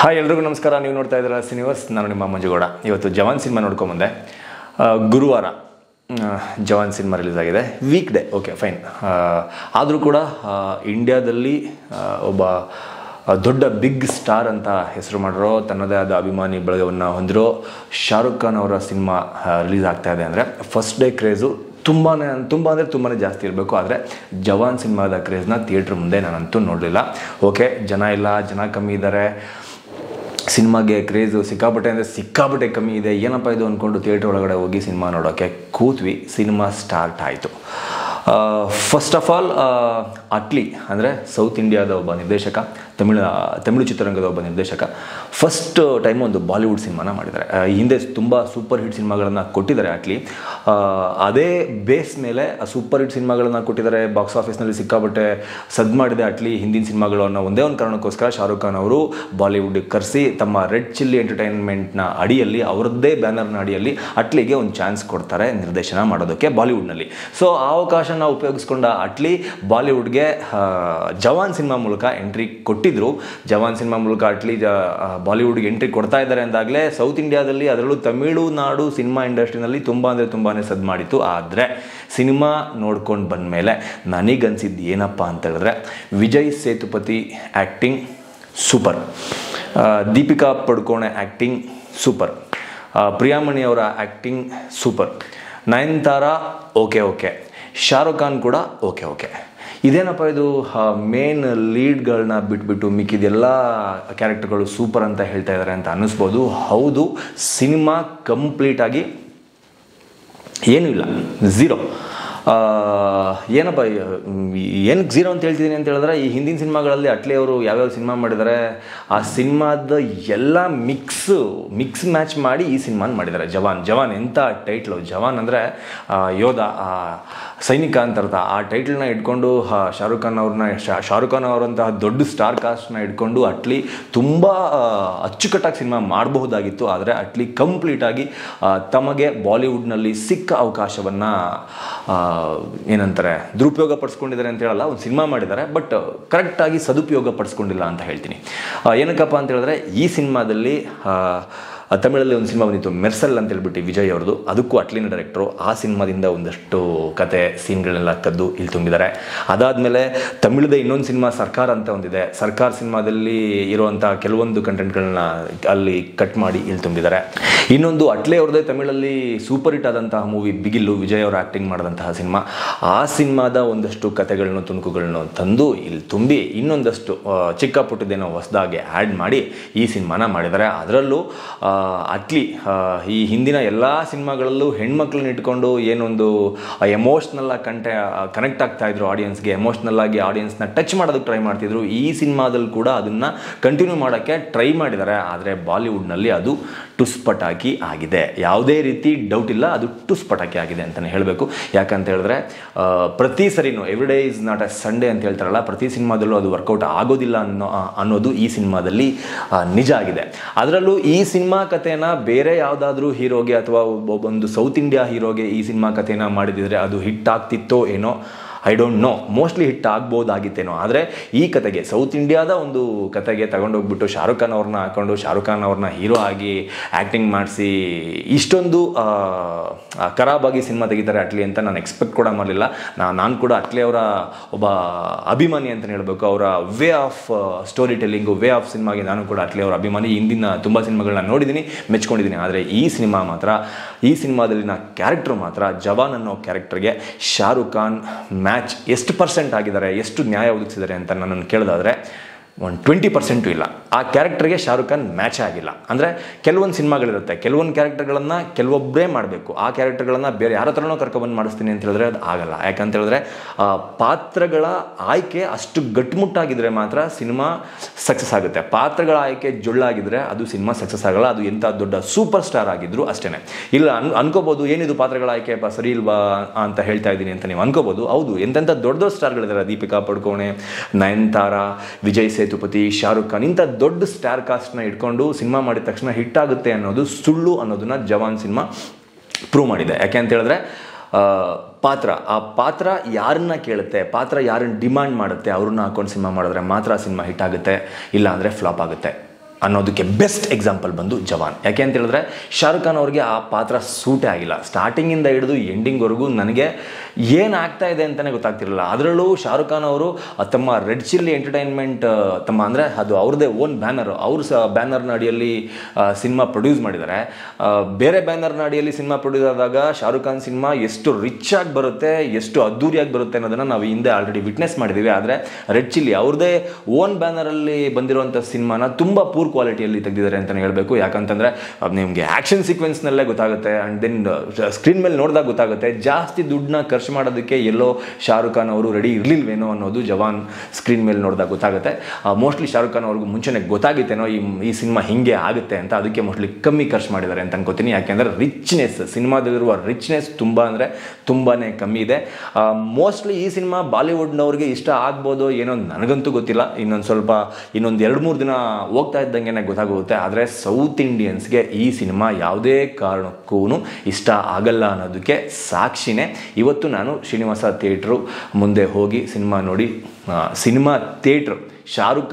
Hi ಎಲ್ರಿಗೂ ನಮಸ್ಕಾರ. ನೀವು ನೋಡ್ತಾ ಇದ್ದೀರಾ ಸಿನಿವರ್ಸ್. ನಾನು ನಿಮ್ಮ ಮಂಜುಗೌಡ. ಇವತ್ತು ಜವಾನ್ ಸಿನಿಮಾ ನೋಡ್ಕೊಂಬಂದೆ. ಗುರುವಾರ ಜವಾನ್ ಸಿನಿಮಾ ರಿಲೀಸ್ ಆಗಿದೆ. Week day, okay fine. ಆದರೂ ಕೂಡ ಇಂಡಿಯಾದಲ್ಲಿ ಒಬ್ಬ ದೊಡ್ಡ ಬಿಗ್ ಸ್ಟಾರ್ ಅಂತ ಹೆಸರು ಮಾಡಿರೋ, ತನ್ನದೇ ಆದ ಅಭಿಮಾನಿ ಬಳಗವನ್ನು ಹೊಂದಿರೋ ಶಾರುಖ್ ಖಾನ್ ಅವರ ಸಿನಿಮಾ ರಿಲೀಸ್ ಆಗ್ತಾ ಇದೆ ಅಂದರೆ ಫಸ್ಟ್ ಡೇ ಕ್ರೇಜು ತುಂಬ ಅಂದರೆ ಜಾಸ್ತಿ ಇರಬೇಕು. ಆದರೆ ಜವಾನ್ ಸಿನಿಮಾದ ಕ್ರೇಜ್ನ ಥಿಯೇಟ್ರ್ ಮುಂದೆ ನಾನಂತೂ ನೋಡಲಿಲ್ಲ. ಓಕೆ, ಜನ ಕಮ್ಮಿ ಇದ್ದಾರೆ, ಸಿನಿಮಾಗೆ ಕ್ರೇಜು ಸಿಕ್ಕಾಪಟ್ಟೆ ಕಮ್ಮಿ ಇದೆ, ಏನಪ್ಪ ಇದು ಅಂದ್ಕೊಂಡು ಥಿಯೇಟ್ರ್ ಒಳಗಡೆ ಹೋಗಿ ಸಿನಿಮಾ ನೋಡೋಕ್ಕೆ ಕೂತ್ವಿ. ಸಿನಿಮಾ ಸ್ಟಾರ್ಟ್ ಆಯಿತು. ಫಸ್ಟ್ ಆಫ್ ಆಲ್ ಅಟ್ಲಿ ಅಂದರೆ ಸೌತ್ ಇಂಡಿಯಾದ ಒಬ್ಬ ನಿರ್ದೇಶಕ, ತಮಿಳು ಚಿತ್ರರಂಗದ ಒಬ್ಬ ನಿರ್ದೇಶಕ ಫಸ್ಟ್ ಟೈಮ್ ಒಂದು ಬಾಲಿವುಡ್ ಸಿನಿಮಾನ ಮಾಡಿದ್ದಾರೆ. ಹಿಂದೆ ತುಂಬ ಸೂಪರ್ ಹಿಟ್ ಸಿನಿಮಾಗಳನ್ನು ಕೊಟ್ಟಿದ್ದಾರೆ ಅಟ್ಲಿ. ಅದೇ ಬೇಸ್ ಮೇಲೆ ಸೂಪರ್ ಹಿಟ್ ಸಿನಿಮಾಗಳನ್ನು ಕೊಟ್ಟಿದ್ದಾರೆ. ಬಾಕ್ಸ್ ಆಫೀಸ್ನಲ್ಲಿ ಸಿಕ್ಕಾಪಟ್ಟೆ ಸದ್ದು ಮಾಡಿದೆ ಅಟ್ಲಿ ಹಿಂದಿನ ಸಿನಿಮಾಗಳು ಅನ್ನೋ ಒಂದೇ ಒಂದು ಕಾರಣಕ್ಕೋಸ್ಕರ ಶಾರುಖ್ ಖಾನ್ ಅವರು ಬಾಲಿವುಡ್ಗೆ ಕರೆಸಿ ತಮ್ಮ ರೆಡ್ ಚಿಲ್ಲಿ ಎಂಟರ್ಟೈನ್ಮೆಂಟ್ನ ಅಡಿಯಲ್ಲಿ, ಅವರದ್ದೇ ಬ್ಯಾನರ್ನ ಅಡಿಯಲ್ಲಿ ಅಟ್ಲಿಗೆ ಒಂದು ಚಾನ್ಸ್ ಕೊಡ್ತಾರೆ ನಿರ್ದೇಶನ ಮಾಡೋದಕ್ಕೆ ಬಾಲಿವುಡ್ನಲ್ಲಿ. ಸೊ ಆ ಅವಕಾಶನ ಉಪಯೋಗಿಸ್ಕೊಂಡ ಅಟ್ಲಿ ಬಾಲಿವುಡ್ಗೆ ಜವಾನ್ ಸಿನಿಮಾ ಮೂಲಕ ಎಂಟ್ರಿ ಕೊಟ್ಟಿದ್ರು. ಜವಾನ್ ಸಿನಿಮಾ ಮೂಲಕ ಅಟ್ಲಿ ಬಾಲಿವುಡ್ಗೆ ಎಂಟ್ರಿ ಕೊಡ್ತಾ ಇದ್ದಾರೆ ಅಂದಾಗಲೇ ಸೌತ್ ಇಂಡಿಯಾದಲ್ಲಿ, ಅದರಲ್ಲೂ ತಮಿಳುನಾಡು ಸಿನಿಮಾ ಇಂಡಸ್ಟ್ರಿನಲ್ಲಿ ತುಂಬಾ ಸದ್ದು ಮಾಡಿತ್ತು. ಆದರೆ ಸಿನಿಮಾ ನೋಡ್ಕೊಂಡು ಬಂದ ಮೇಲೆ ನನಗನ್ಸಿದ್ದು ಏನಪ್ಪ ಅಂತ ಹೇಳಿದ್ರೆ, Vijay Sethupathi acting super, Deepika Padukone acting super, Priyamani ಅವರ acting super, Nayanthara okay, Shahrukh Khan ಕೂಡ ಓಕೆ. ಇದೇನಪ್ಪ ಇದು ಮೇನ್ ಲೀಡ್ಗಳನ್ನ ಬಿಟ್ಬಿಟ್ಟು ಮಿಕ್ಕಿದೆಲ್ಲ ಕ್ಯಾರೆಕ್ಟರ್ಗಳು ಸೂಪರ್ ಅಂತ ಹೇಳ್ತಾ ಇದ್ದಾರೆ ಅಂತ ಅನ್ನಿಸ್ಬೋದು. ಹೌದು, ಸಿನಿಮಾ ಕಂಪ್ಲೀಟಾಗಿ ಏನೂ ಇಲ್ಲ, ಝೀರೋ. ಏನಪ್ಪ ಏನಕ್ಕೆ ಝೀರೋ ಅಂತ ಹೇಳ್ತಿದ್ದೀನಿ ಅಂತ ಹೇಳಿದ್ರೆ, ಈ ಹಿಂದಿನ ಸಿನಿಮಾಗಳಲ್ಲಿ ಅಟ್ಲಿ ಅವರು ಯಾವ್ಯಾವ ಸಿನಿಮಾ ಮಾಡಿದ್ದಾರೆ ಆ ಸಿನಿಮಾದ ಎಲ್ಲ ಮಿಕ್ಸ್ ಮ್ಯಾಚ್ ಮಾಡಿ ಈ ಸಿನಿಮಾನ ಮಾಡಿದ್ದಾರೆ. ಜವಾನ್ ಎಂಥ ಟೈಟ್ಲು! ಜವಾನ್ ಅಂದರೆ ಯೋಧ, ಸೈನಿಕ ಅಂತ ಅರ್ಥ. ಆ ಟೈಟ್ಲನ್ನ ಇಟ್ಕೊಂಡು ಶಾರುಖ್ ಖಾನ್ ಅವರಂತಹ ದೊಡ್ಡ ಸ್ಟಾರ್ ಕಾಸ್ಟ್ನ ಇಟ್ಕೊಂಡು ಅಟ್ಲಿ ತುಂಬ ಅಚ್ಚುಕಟ್ಟಾಗಿ ಸಿನಿಮಾ ಮಾಡಬಹುದಾಗಿತ್ತು. ಆದರೆ ಅಟ್ಲಿ ಕಂಪ್ಲೀಟಾಗಿ ತಮಗೆ ಬಾಲಿವುಡ್ನಲ್ಲಿ ಸಿಕ್ಕ ಅವಕಾಶವನ್ನು ಏನಂತಾರೆ ದುರುಪಯೋಗ ಪಡಿಸ್ಕೊಂಡಿದ್ದಾರೆ ಅಂತ ಹೇಳಲ್ಲ. ಒಂದು ಸಿನಿಮಾ ಮಾಡಿದ್ದಾರೆ, ಬಟ್ ಕರೆಕ್ಟಾಗಿ ಸದುಪಯೋಗ ಪಡಿಸ್ಕೊಂಡಿಲ್ಲ ಅಂತ ಹೇಳ್ತೀನಿ. ಏನಕ್ಕಪ್ಪ ಅಂತ ಹೇಳಿದ್ರೆ, ಈ ಸಿನಿಮಾದಲ್ಲಿ ತಮಿಳಲ್ಲಿ ಒಂದು ಸಿನಿಮಾ ಬಂದಿತ್ತು ಮೆರ್ಸಲ್ ಅಂತ ಹೇಳ್ಬಿಟ್ಟು ವಿಜಯ್ ಅವ್ರದ್ದು. ಅದಕ್ಕೂ ಅಟ್ಲಿನ ಡೈರೆಕ್ಟ್ರು. ಆ ಸಿನಿಮಾದಿಂದ ಒಂದಷ್ಟು ಕತೆ ಸೀನ್ಗಳನ್ನೆಲ್ಲ ಕದ್ದು ಇಲ್ಲಿ ತುಂಬಿದ್ದಾರೆ. ಅದಾದಮೇಲೆ ತಮಿಳದ ಇನ್ನೊಂದು ಸಿನಿಮಾ ಸರ್ಕಾರ ಅಂತ ಒಂದಿದೆ. ಸರ್ಕಾರ ಸಿನಿಮಾದಲ್ಲಿ ಇರುವಂಥ ಕೆಲವೊಂದು ಕಂಟೆಂಟ್ಗಳನ್ನ ಅಲ್ಲಿ ಕಟ್ ಮಾಡಿ ಇಲ್ಲಿ ತುಂಬಿದ್ದಾರೆ. ಇನ್ನೊಂದು ಅಟ್ಲಿ ಅವ್ರದ್ದೇ ತಮಿಳಲ್ಲಿ ಸೂಪರ್ ಹಿಟ್ ಆದಂತಹ ಮೂವಿ ಬಿಗಿಲ್ಲು, ವಿಜಯ್ ಅವರು ಆ್ಯಕ್ಟಿಂಗ್ ಮಾಡಿದಂತಹ ಸಿನಿಮಾ. ಆ ಸಿನಿಮಾದ ಒಂದಷ್ಟು ಕತೆಗಳನ್ನು ತುಣುಕುಗಳನ್ನು ತಂದು ಇಲ್ಲಿ ತುಂಬಿ ಇನ್ನೊಂದಷ್ಟು ಚಿಕ್ಕ ಪುಟ್ಟದೇನೋ ಹೊಸದಾಗಿ ಆ್ಯಡ್ ಮಾಡಿ ಈ ಸಿನಿಮಾನ ಮಾಡಿದ್ದಾರೆ. ಅದರಲ್ಲೂ ಅಟ್ಲಿ ಈ ಹಿಂದಿನ ಎಲ್ಲ ಸಿನಿಮಾಗಳಲ್ಲೂ ಹೆಣ್ಮಕ್ಳನ್ನ ಇಟ್ಕೊಂಡು ಏನೊಂದು ಎಮೋಷ್ನಲ್ ಕನೆಕ್ಟ್ ಆಗ್ತಾ ಇದ್ರು ಆಡಿಯನ್ಸ್ಗೆ, ಎಮೋಷ್ನಲ್ ಆಗಿ ಆಡಿಯನ್ಸ್ನ ಟಚ್ ಮಾಡೋದಕ್ಕೆ ಟ್ರೈ ಮಾಡ್ತಿದ್ರು. ಈ ಸಿನಿಮಾದಲ್ಲಿ ಕೂಡ ಅದನ್ನು ಕಂಟಿನ್ಯೂ ಮಾಡೋಕ್ಕೆ ಟ್ರೈ ಮಾಡಿದ್ದಾರೆ. ಆದರೆ ಬಾಲಿವುಡ್ನಲ್ಲಿ ಅದು ಟುಸ್ಪಟಾಕಿ ಆಗಿದೆ, ಯಾವುದೇ ರೀತಿ ಡೌಟ್ ಇಲ್ಲ, ಅದು ಟುಸ್ಪಟಾಕಿ ಆಗಿದೆ ಅಂತಲೇ ಹೇಳಬೇಕು. ಯಾಕಂತ ಹೇಳಿದ್ರೆ ಪ್ರತಿ ಸರಿನೂ everyday is not a Sunday ಅಂತ ಹೇಳ್ತಾರಲ್ಲ, ಪ್ರತಿ ಸಿನಿಮಾದಲ್ಲೂ ಅದು ವರ್ಕೌಟ್ ಆಗೋದಿಲ್ಲ ಅನ್ನೋದು ಈ ಸಿನಿಮಾದಲ್ಲಿ ನಿಜ ಆಗಿದೆ. ಅದರಲ್ಲೂ ಈ ಸಿನಿಮಾ ಕಥೆನ ಬೇರೆ ಯಾವುದಾದ್ರೂ ಹೀರೋಗೆ ಅಥವಾ ಒಂದು ಸೌತ್ ಇಂಡಿಯಾ ಹೀರೋಗೆ ಈ ಸಿನಿಮಾ ಕಥೆನ ಮಾಡಿದಿದ್ರೆ ಅದು ಹಿಟ್ ಆಗ್ತಿತ್ತೋ ಏನೋ, I don't know. Mostly hit ಆಗ್ಬೋದಾಗಿತ್ತೇನೋ. ಆದರೆ ಈ ಕತೆಗೆ, ಸೌತ್ ಇಂಡಿಯಾದ ಒಂದು ಕತೆಗೆ ತಗೊಂಡೋಗ್ಬಿಟ್ಟು ಶಾರುಖ್ ಖಾನ್ ಅವ್ರನ್ನ ಹಾಕೊಂಡು ಶಾರುಖ್ ಖಾನ್ ಅವ್ರನ್ನ ಹೀರೋ ಆಗಿ ಆ್ಯಕ್ಟಿಂಗ್ ಮಾಡಿಸಿ ಇಷ್ಟೊಂದು ಖರಾಬಾಗಿ ಸಿನಿಮಾ ತೆಗಿತಾರೆ ಅಟ್ಲಿ ಅಂತ ನಾನು ಎಕ್ಸ್ಪೆಕ್ಟ್ ಕೂಡ ಮಾಡಲಿಲ್ಲ. ನಾನು ಕೂಡ ಅಟ್ಲಿ ಅವರ ಒಬ್ಬ ಅಭಿಮಾನಿ ಅಂತಲೇ ಹೇಳಬೇಕು. ಅವರ way of story telling, way of ಸಿನಿಮಾಗೆ ನಾನು ಕೂಡ ಅಟ್ಲಿ ಅವರ ಅಭಿಮಾನಿ. ಹಿಂದಿನ ತುಂಬ ಸಿನಿಮಾಗಳನ್ನ ನೋಡಿದ್ದೀನಿ, ಮೆಚ್ಕೊಂಡಿದ್ದೀನಿ. ಆದರೆ ಈ ಸಿನಿಮಾದಲ್ಲಿನ ಕ್ಯಾರೆಕ್ಟರ್ ಮಾತ್ರ, ಜವಾನ್ ಅನ್ನೋ ಕ್ಯಾರೆಕ್ಟರ್ಗೆ ಶಾರುಖ್ ಖಾನ್ ಮ್ಯಾಚ್ ಎಷ್ಟು ಪರ್ಸೆಂಟ್ ಆಗಿದ್ದಾರೆ, ಎಷ್ಟು ನ್ಯಾಯ ಒದಗಿಸಿದ್ದಾರೆ ಅಂತ ನನ್ನನ್ನು ಕೇಳೋದಾದರೆ 20% ಇಲ್ಲ. ಆ ಕ್ಯಾರೆಕ್ಟರ್ಗೆ ಶಾರುಖ್ ಖಾನ್ ಮ್ಯಾಚೇ ಆಗಿಲ್ಲ. ಅಂದರೆ ಕೆಲವೊಂದು ಸಿನಿಮಾಗಳಿರುತ್ತೆ, ಕೆಲವೊಂದು ಕ್ಯಾರೆಕ್ಟರ್ಗಳನ್ನು ಕೆಲವೊಬ್ಬರೇ ಮಾಡಬೇಕು. ಆ ಕ್ಯಾರೆಕ್ಟರ್ಗಳನ್ನು ಬೇರೆ ಯಾರ ಹತ್ರನೋ ಕರ್ಕೊಬಂದು ಮಾಡಿಸ್ತೀನಿ ಅಂತ ಹೇಳಿದ್ರೆ ಅದು ಆಗಲ್ಲ. ಯಾಕಂತ ಹೇಳಿದ್ರೆ ಪಾತ್ರಗಳ ಆಯ್ಕೆ ಅಷ್ಟು ಗಟ್ಟುಮುಟ್ಟಾಗಿದ್ದರೆ ಮಾತ್ರ ಸಿನಿಮಾ ಸಕ್ಸಸ್ ಆಗುತ್ತೆ. ಪಾತ್ರಗಳ ಆಯ್ಕೆ ಜೊಳ್ಳಾಗಿದ್ದರೆ ಅದು ಸಿನಿಮಾ ಸಕ್ಸಸ್ ಆಗಲ್ಲ. ಅದು ಎಂಥ ದೊಡ್ಡ ಸೂಪರ್ ಸ್ಟಾರ್ ಆಗಿದ್ರು ಅಷ್ಟೇ. ಇಲ್ಲ ಅನ್ಕೋಬೋದು, ಏನಿದು ಪಾತ್ರಗಳ ಆಯ್ಕೆ ಸರಿ ಇಲ್ವಾ ಅಂತ ಹೇಳ್ತಾ ಇದ್ದೀನಿ ಅಂತ ನೀವು ಅನ್ಕೋಬೋದು. ಹೌದು, ಎಂತೆಂಥ ದೊಡ್ಡ ಸ್ಟಾರ್ಗಳಿದ್ದಾರೆ, ದೀಪಿಕಾ ಪಡುಕೋಣೆ, ನಯನತಾರಾ, ವಿಜಯ್ ಸೇತುಪತಿ, ಶಾರುಖ್ ಖಾನ್, ಇಂಥ ದೊಡ್ಡ ಸ್ಟಾರ್ ಕಾಸ್ಟ್ನ ಇಟ್ಕೊಂಡು ಸಿನಿಮಾ ಮಾಡಿದ ತಕ್ಷಣ ಹಿಟ್ ಆಗುತ್ತೆ ಅನ್ನೋದು ಸುಳ್ಳು ಅನ್ನೋದನ್ನ ಜವಾನ್ ಸಿನಿಮಾ ಪ್ರೂವ್ ಮಾಡಿದೆ. ಯಾಕೆ ಅಂತ ಹೇಳಿದ್ರೆ ಆ ಪಾತ್ರ ಯಾರನ್ನ ಕೇಳುತ್ತೆ, ಪಾತ್ರ ಯಾರನ್ನ ಡಿಮಾಂಡ್ ಮಾಡುತ್ತೆ, ಅವ್ರನ್ನ ಹಾಕೊಂಡು ಸಿನಿಮಾ ಮಾಡಿದ್ರೆ ಮಾತ್ರ ಸಿನಿಮಾ ಹಿಟ್ ಆಗುತ್ತೆ, ಇಲ್ಲ ಅಂದರೆ ಫ್ಲಾಪ್ ಆಗುತ್ತೆ. ಅನ್ನೋದಕ್ಕೆ ಬೆಸ್ಟ್ ಎಕ್ಸಾಂಪಲ್ ಬಂದು ಜವಾನ್. ಯಾಕೆ ಅಂತ ಹೇಳಿದ್ರೆ ಶಾರುಖ್ ಖಾನ್ ಅವ್ರಿಗೆ ಆ ಪಾತ್ರ ಸೂಟೇ ಆಗಿಲ್ಲ. ಸ್ಟಾರ್ಟಿಂಗಿಂದ ಹಿಡಿದು ಎಂಡಿಂಗ್ವರೆಗೂ ನನಗೆ ಏನಾಗ್ತಾ ಇದೆ ಅಂತಲೇ ಗೊತ್ತಾಗ್ತಿರಲಿಲ್ಲ. ಅದರಲ್ಲೂ ಶಾರುಖ್ ಖಾನ್ ಅವರು ತಮ್ಮ ರೆಡ್ ಚಿಲ್ಲಿ ಎಂಟರ್ಟೈನ್ಮೆಂಟ್ ಅಂದರೆ ಅದು ಅವ್ರದ್ದೇ ಓನ್ ಬ್ಯಾನರ್, ಅವ್ರ ಬ್ಯಾನರ್ನ ಅಡಿಯಲ್ಲಿ ಸಿನಿಮಾ ಪ್ರೊಡ್ಯೂಸ್ ಮಾಡಿದ್ದಾರೆ. ಬೇರೆ ಬ್ಯಾನರ್ನ ಅಡಿಯಲ್ಲಿ ಸಿನಿಮಾ ಪ್ರೊಡ್ಯೂಸ್ ಆದಾಗ ಶಾರುಖ್ ಖಾನ್ ಸಿನಿಮಾ ಎಷ್ಟು ರಿಚ್ ಆಗಿ ಬರುತ್ತೆ, ಎಷ್ಟು ಅದ್ದೂರಿಯಾಗಿ ಬರುತ್ತೆ ಅನ್ನೋದನ್ನು ನಾವು ಹಿಂದೆ ಆಲ್ರೆಡಿ ವಿಟ್ನೆಸ್ ಮಾಡಿದ್ದೀವಿ. ಆದರೆ ರೆಡ್ ಚಿಲ್ಲಿ ಅವ್ರದ್ದೇ ಓನ್ ಬ್ಯಾನರಲ್ಲಿ ಬಂದಿರುವಂಥ ಸಿನಿಮಾನ ತುಂಬ ಪೂರ್ ಕ್ವಾಲಿಟಿಯಲ್ಲಿ ತೆಗೆದಿದ್ದಾರೆ ಅಂತಲೇ ಹೇಳಬೇಕು. ಯಾಕಂತಂದರೆ ನಿಮಗೆ ಆ್ಯಕ್ಷನ್ ಸೀಕ್ವೆನ್ಸ್ನಲ್ಲೇ ಗೊತ್ತಾಗುತ್ತೆ, ಆ್ಯಂಡ್ ದೆನ್ ಸ್ಕ್ರೀನ್ ಮೇಲೆ ನೋಡಿದಾಗ ಗೊತ್ತಾಗುತ್ತೆ ಜಾಸ್ತಿ ದುಡ್ಡನ್ನ ಖರ್ಚು ಮಾಡೋದಕ್ಕೆ ಎಲ್ಲೋ ಶಾರುಖ್ ಖಾನ್ ಅವರು ರೆಡಿ ಇರಲಿಲ್ವೇನೋ ಅನ್ನೋದು ಜವಾನ್ ಸ್ಕ್ರೀನ್ ಮೇಲೆ ನೋಡಿದಾಗ ಗೊತ್ತಾಗುತ್ತೆ. ಮೋಸ್ಟ್ಲಿ ಶಾರುಖ್ ಖಾನ್ ಅವ್ರಿಗೂ ಮುಂಚೆನೇ ಗೊತ್ತಾಗಿತ್ತೇನೋ ಈ ಸಿನಿಮಾ ಹಿಂಗೆ ಆಗುತ್ತೆ ಅಂತ, ಅದಕ್ಕೆ ಮೋಸ್ಟ್ಲಿ ಕಮ್ಮಿ ಖರ್ಚು ಮಾಡಿದ್ದಾರೆ ಅಂತ ಅನ್ಕೋತೀನಿ. ಯಾಕೆಂದರೆ ರಿಚ್ನೆಸ್, ಸಿನಿಮಾದಲ್ಲಿರುವ ರಿಚ್ನೆಸ್ ತುಂಬ ಅಂದರೆ ತುಂಬಾ ಕಮ್ಮಿ ಇದೆ. ಮೋಸ್ಟ್ಲಿ ಈ ಸಿನಿಮಾ ಬಾಲಿವುಡ್ನವ್ರಿಗೆ ಇಷ್ಟ ಆಗ್ಬೋದು ಏನೋ, ನನಗಂತೂ ಗೊತ್ತಿಲ್ಲ. ಇನ್ನೊಂದು 2-3 ದಿನ ಹೋಗ್ತಾ ಇದ್ದಂಗೆ ಗೊತ್ತಾಗುತ್ತೆ. ಆದರೆ ಸೌತ್ ಇಂಡಿಯನ್ಸ್ಗೆ ಈ ಸಿನಿಮಾ ಯಾವುದೇ ಕಾರಣಕ್ಕೂ ಇಷ್ಟ ಆಗಲ್ಲ ಅನ್ನೋದಕ್ಕೆ ಸಾಕ್ಷಿನೇ. ಇವತ್ತು ನಾನು ಶ್ರೀನಿವಾಸ ಥಿಯೇಟ್ರು ಮುಂದೆ ಹೋಗಿ ಸಿನಿಮಾ ನೋಡಿ, ಸಿನಿಮಾ ಥಿಯೇಟ್ರು ಶಾರುಖ್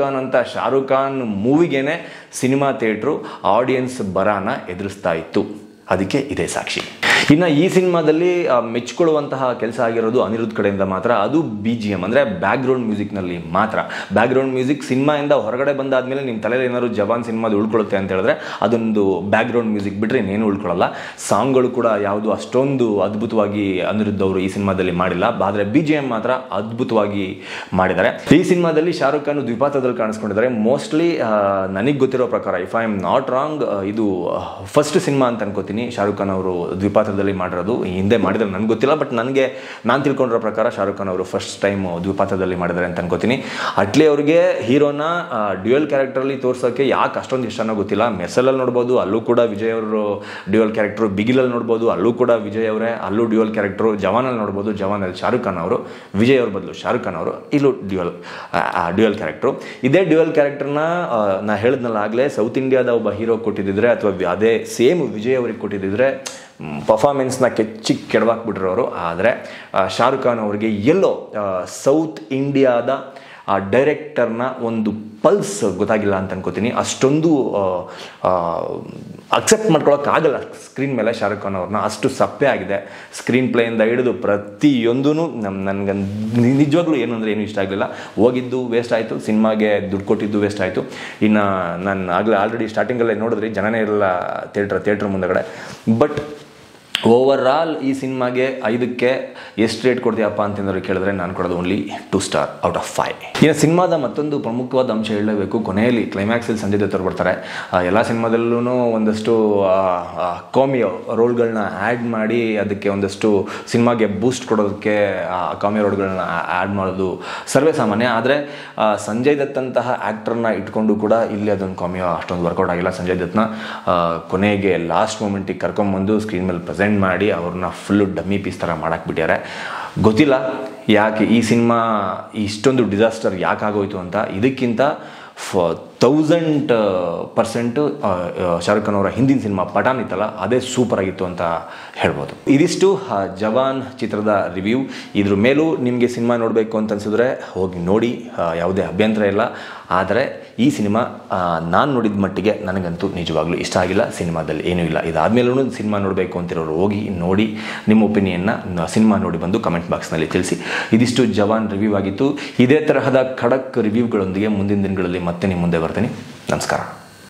ಖಾನ್ ಮೂವಿಗೇನೆ ಸಿನಿಮಾ ಥಿಯೇಟ್ರು ಆಡಿಯನ್ಸ್ ಬರಾನ ಎದುರಿಸ್ತಾ ಇತ್ತು. ಅದಕ್ಕೆ ಇದೇ ಸಾಕ್ಷಿ. ಇನ್ನು ಈ ಸಿನಿಮಾದಲ್ಲಿ ಮೆಚ್ಕೊಳ್ಳುವಂತಹ ಕೆಲಸ ಆಗಿರೋದು ಅನಿರುದ್ಧ್ ಕಡೆಯಿಂದ ಮಾತ್ರ. ಅದು BGM ಅಂದರೆ ಬ್ಯಾಕ್ಗ್ರೌಂಡ್ ಮ್ಯೂಸಿಕ್ನಲ್ಲಿ ಮಾತ್ರ. ಬ್ಯಾಕ್ಗ್ರೌಂಡ್ ಮ್ಯೂಸಿಕ್ ಸಿನಿಮಾಯಿಂದ ಹೊರಗಡೆ ಬಂದಾದಮೇಲೆ ನಿಮ್ಮ ತಲೆಯಲ್ಲಿ ಏನಾದ್ರು ಜವಾನ್ ಸಿನಿಮಾದ ಉಳ್ಕೊಳ್ಳುತ್ತೆ ಅಂತ ಹೇಳಿದ್ರೆ ಅದೊಂದು ಬ್ಯಾಕ್ಗ್ರೌಂಡ್ ಮ್ಯೂಸಿಕ್ ಬಿಟ್ಟರೆ ಇನ್ನೇನು ಉಳ್ಕೊಳ್ಳಲ್ಲ. ಸಾಂಗ್ಗಳು ಕೂಡ ಯಾವುದು ಅಷ್ಟೊಂದು ಅದ್ಭುತವಾಗಿ ಅನಿರುದ್ಧ್ ಅವರು ಈ ಸಿನಿಮಾದಲ್ಲಿ ಮಾಡಿಲ್ಲ, ಆದರೆ BGM ಮಾತ್ರ ಅದ್ಭುತವಾಗಿ ಮಾಡಿದ್ದಾರೆ. ಈ ಸಿನಿಮಾದಲ್ಲಿ ಶಾರುಖ್ ಖಾನ್ ದ್ವಿಪಾತ್ರದಲ್ಲಿ ಕಾಣಿಸ್ಕೊಂಡಿದ್ದಾರೆ. ಮೋಸ್ಟ್ಲಿ ನನಗೆ ಗೊತ್ತಿರೋ ಪ್ರಕಾರ, if I am not wrong, ಇದು ಫಸ್ಟ್ ಸಿನಿಮಾ ಅಂತ ಅನ್ಕೋತೀನಿ ಶಾರುಖ್ ಖಾನ್ ಅವರು ದ್ವಿಪಾತ್ರದಲ್ಲಿ ಮಾಡಿರೋದು. ಹಿಂದೆ ಮಾಡಿದ್ರೆ ನನಗೆ ಗೊತ್ತಿಲ್ಲ, ಬಟ್ ನಾನು ತಿಳ್ಕೊಂಡಿರೋ ಪ್ರಕಾರ ಶಾರುಖ್ ಖಾನ್ ಅವರು ಫಸ್ಟ್ ಟೈಮ್ ದ್ವಿಪಾತ್ರದಲ್ಲಿ ಮಾಡಿದ್ದಾರೆ ಅಂತ ಅನ್ಕೋತೀನಿ. ಅಟ್ಲಿ ಅವ್ರಿಗೆ ಹೀರೋನ ಡ್ಯುಯಲ್ ಕ್ಯಾರೆಕ್ಟರಲ್ಲಿ ತೋರ್ಸೋಕ್ಕೆ ಯಾಕೆ ಅಷ್ಟೊಂದು ಇಷ್ಟನೋ ಗೊತ್ತಿಲ್ಲ. ಮೆರ್ಸಲಲ್ಲಿ ನೋಡ್ಬೋದು, ಅಲ್ಲೂ ಕೂಡ ವಿಜಯ್ ಅವರು ಡ್ಯುಯಲ್ ಕ್ಯಾರೆಕ್ಟರು. ಬಿಗಿಲಲ್ಲಿ ನೋಡ್ಬೋದು, ಅಲ್ಲೂ ಕೂಡ ವಿಜಯ್ ಅವರೇ, ಅಲ್ಲೂ ಡ್ಯುಯಲ್ ಕ್ಯಾರೆಕ್ಟರು. ಜವಾನಲ್ಲಿ ನೋಡ್ಬೋದು, ಜವಾನಲ್ಲಿ ಶಾರುಖ್ ಖಾನ್ ಅವರು, ವಿಜಯ್ ಅವ್ರ ಬದಲು ಶಾರುಖ್ ಖಾನ್ ಅವರು, ಇಲ್ಲೂ ಡ್ಯುಯಲ್ ಕ್ಯಾರೆಕ್ಟರು. ಇದೇ ಡ್ಯುಯಲ್ ಕ್ಯಾರೆಕ್ಟರ್ನ ನಾ ಹೇಳಿದ್ನಲ್ಲ ಆಗಲೇ, ಸೌತ್ ಇಂಡಿಯಾದ ಒಬ್ಬ ಹೀರೋ ಕೊಟ್ಟಿದ್ದಿದ್ರೆ ಅಥವಾ ಅದೇ ಸೇಮ್ ವಿಜಯ್ ಅವ್ರಿಗೆ ಕೊಟ್ಟಿದ್ದಿದ್ರೆ ಪರ್ಫಾರ್ಮೆನ್ಸ್ನ ಕೆಡವಾಕ್ಬಿಟ್ರವರು. ಆದರೆ ಶಾರುಖ್ ಖಾನ್ ಅವರಿಗೆ ಎಲ್ಲೋ ಸೌತ್ ಇಂಡಿಯಾದ ಆ ಡೈರೆಕ್ಟರ್ನ ಒಂದು ಪಲ್ಸ್ ಗೊತ್ತಾಗಿಲ್ಲ ಅಂತ ಅನ್ಕೋತೀನಿ. ಅಷ್ಟೊಂದು ಅಕ್ಸೆಪ್ಟ್ ಮಾಡ್ಕೊಳಕ್ಕಾಗಲ್ಲ ಸ್ಕ್ರೀನ್ ಮೇಲೆ ಶಾರುಖ್ ಖಾನ್ ಅವ್ರನ್ನ, ಅಷ್ಟು ಸಪ್ಪೆ ಆಗಿದೆ. ಸ್ಕ್ರೀನ್ ಪ್ಲೇಯಿಂದ ಹಿಡಿದು ಪ್ರತಿಯೊಂದೂ ನನಗೆ ನಿಜವಾಗ್ಲೂ ಏನು ಅಂದರೆ ಏನೂ ಇಷ್ಟ ಆಗಲಿಲ್ಲ. ಹೋಗಿದ್ದು ವೇಸ್ಟ್ ಆಯಿತು, ಸಿನಿಮಾಗೆ ದುಡ್ಡು ಕೊಟ್ಟಿದ್ದು ವೇಸ್ಟ್ ಆಯಿತು. ಇನ್ನು ನಾನು ಆಲ್ರೆಡಿ ಸ್ಟಾರ್ಟಿಂಗಲ್ಲೇ ನೋಡಿದ್ರಿ, ಜನನೇ ಇರಲ್ಲ ಥಿಯೇಟ್ರ್ ಮುಂದಗಡೆ. ಬಟ್ ಓವರ್ ಆಲ್ ಈ ಸಿನಿಮಾಗೆ 5ಕ್ಕೆ ಎಷ್ಟು ರೇಟ್ ಕೊಡ್ತೀಯಪ್ಪ ಅಂತಂದ್ರೆ ಕೇಳಿದ್ರೆ ನಾನು ಕೊಡೋದು ಓನ್ಲಿ 2 ಸ್ಟಾರ್ ಔಟ್ ಆಫ್ 5. ಇನ್ನು ಸಿನಿಮಾದ ಮತ್ತೊಂದು ಪ್ರಮುಖವಾದ ಅಂಶ ಹೇಳಲೇಬೇಕು. ಕೊನೆಯಲ್ಲಿ ಕ್ಲೈಮ್ಯಾಕ್ಸಲ್ಲಿ ಸಂಜಯ್ ದತ್ ಅವರು ಬರ್ತಾರೆ. ಎಲ್ಲ ಸಿನಿಮಾದಲ್ಲೂ ಒಂದಷ್ಟು ಕಾಮಿಯೋ ರೋಲ್ಗಳನ್ನ ಆ್ಯಡ್ ಮಾಡಿ ಅದಕ್ಕೆ ಒಂದಷ್ಟು ಸಿನಿಮಾಗೆ ಬೂಸ್ಟ್ ಕೊಡೋದಕ್ಕೆ ಕಾಮಿಯೋ ರೋಲ್ಗಳನ್ನ ಆ್ಯಡ್ ಮಾಡೋದು ಸರ್ವೇ ಸಾಮಾನ್ಯ. ಆದರೆ ಸಂಜಯ್ ದತ್ ಅಂತಹ ಆ್ಯಕ್ಟರ್ನ ಇಟ್ಕೊಂಡು ಕೂಡ ಇಲ್ಲಿ ಅದೊಂದು ಕಾಮಿಯೋ ಅಷ್ಟೊಂದು ವರ್ಕೌಟ್ ಆಗಿಲ್ಲ. ಸಂಜಯ್ ದತ್ನ ಕೊನೆಗೆ ಲಾಸ್ಟ್ ಮೂಮೆಂಟಿಗೆ ಕರ್ಕೊಂಬಂದು ಸ್ಕ್ರೀನ್ ಮೇಲೆ ಪ್ರೆಸೆಂಟ್ ಮಾಡಿ ಅವ್ರನ್ನ ಫುಲ್ಲು ಡಮ್ಮಿ ಪೀಸ್ ಥರ ಮಾಡಾಕ್ಬಿಟ್ಟಾರೆ. ಗೊತ್ತಿಲ್ಲ ಯಾಕೆ ಈ ಸಿನಿಮಾ ಇಷ್ಟೊಂದು ಡಿಸಾಸ್ಟರ್ ಯಾಕಾಗೋಯ್ತು ಅಂತ. ಇದಕ್ಕಿಂತ 1000% ಶಾರುಖ್ ಖಾನ್ ಅವರ ಹಿಂದಿನ ಸಿನಿಮಾ ಪಠಾನ್ ಇತ್ತಲ್ಲ, ಅದೇ ಸೂಪರ್ ಆಗಿತ್ತು ಅಂತ ಹೇಳ್ಬೋದು. ಇದಿಷ್ಟು ಜವಾನ್ ಚಿತ್ರದ ರಿವ್ಯೂ. ಇದ್ರ ಮೇಲೂ ನಿಮಗೆ ಸಿನಿಮಾ ನೋಡಬೇಕು ಅಂತ ಅನ್ಸಿದ್ರೆ ಹೋಗಿ ನೋಡಿ, ಯಾವುದೇ ಅಭ್ಯಂತರ ಇಲ್ಲ. ಆದರೆ ಈ ಸಿನಿಮಾ ನಾನು ನೋಡಿದ ಮಟ್ಟಿಗೆ ನನಗಂತೂ ನಿಜವಾಗ್ಲೂ ಇಷ್ಟ ಆಗಿಲ್ಲ. ಸಿನಿಮಾದಲ್ಲಿ ಏನೂ ಇಲ್ಲ. ಇದಾದಮೇಲೂ ಸಿನಿಮಾ ನೋಡಬೇಕು ಅಂತಿರೋರು ಹೋಗಿ ನೋಡಿ, ನಿಮ್ಮ ಒಪಿನಿಯನ್ನ ಸಿನಿಮಾ ನೋಡಿ ಬಂದು ಕಮೆಂಟ್ ಬಾಕ್ಸ್ನಲ್ಲಿ ತಿಳಿಸಿ. ಇದಿಷ್ಟು ಜವಾನ್ ರಿವ್ಯೂ ಆಗಿತ್ತು. ಇದೇ ತರಹದ ಖಡಕ್ ರಿವ್ಯೂಗಳೊಂದಿಗೆ ಮುಂದಿನ ದಿನಗಳಲ್ಲಿ ಮತ್ತೆ ನಿಮ್ಮ ಮುಂದೆ ಬರ್ತೀನಿ. ನಮಸ್ಕಾರ.